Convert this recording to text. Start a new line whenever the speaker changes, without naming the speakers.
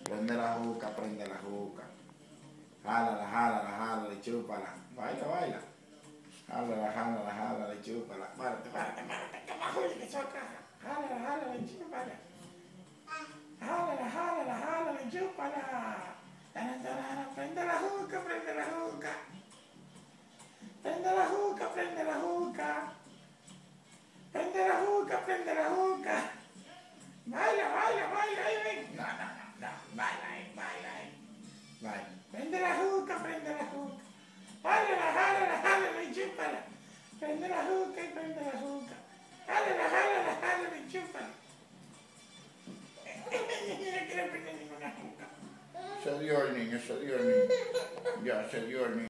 Prende la juca, prende la juca. Jálala, jálala, jálala y chúpala. Baila, baila. Jálala, jálala, jálala y chúpala. Párate, párate, párate. Que más Juli que choca. Jálala, jálala y chúpala. Jálala, jálala, jálala y chúpala. Prende la juca, prende la juca. Prende la juca, prende la juca. Prende la juca, prende la juca. Baila, baila, baila, ahí. No, no, no, no. Baila ahí, baila ahí. Baila. Prende la juca, prende la juca. Jálala, jálala, jálala y chúpala. Prende la juca y prende la juca. Jálala, jálala, jálala y chúpala. No quiero prender ninguna juca. Se dio el niño, se dio el niño. Ya se dio el niño.